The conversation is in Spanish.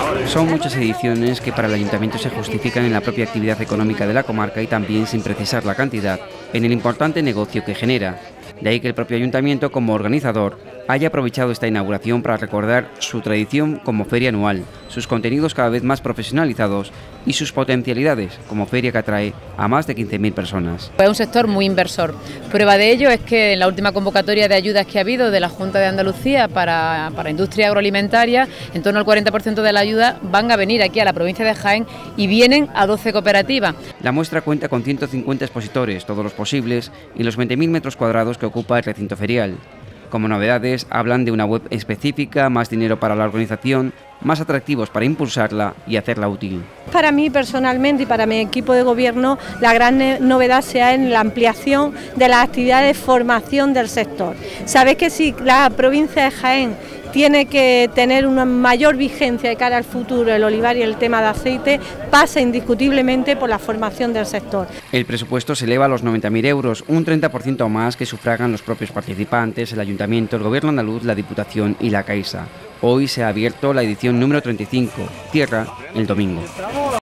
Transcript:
Son muchas ediciones que para el Ayuntamiento se justifican en la propia actividad económica de la comarca y también, sin precisar la cantidad, en el importante negocio que genera. De ahí que el propio Ayuntamiento, como organizador, haya aprovechado esta inauguración para recordar su tradición como feria anual, sus contenidos cada vez más profesionalizados y sus potencialidades como feria que atrae a más de 15.000 personas. Es un sector muy inversor. Prueba de ello es que en la última convocatoria de ayudas que ha habido de la Junta de Andalucía para industria agroalimentaria, en torno al 40% de la ayuda van a venir aquí a la provincia de Jaén y vienen a 12 cooperativas. La muestra cuenta con 150 expositores, todos los posibles, y los 20.000 metros cuadrados que ocupa el recinto ferial. Como novedades, hablan de una web específica, más dinero para la organización, más atractivos para impulsarla y hacerla útil. Para mí personalmente y para mi equipo de gobierno, la gran novedad sea en la ampliación de las actividades de formación del sector. Sabéis que si la provincia de Jaén tiene que tener una mayor vigencia de cara al futuro, el olivar y el tema de aceite, pasa indiscutiblemente por la formación del sector. El presupuesto se eleva a los 90.000 euros, un 30% más que sufragan los propios participantes, el Ayuntamiento, el Gobierno andaluz, la Diputación y la Caixa. Hoy se ha abierto la edición número 35, cierra el domingo.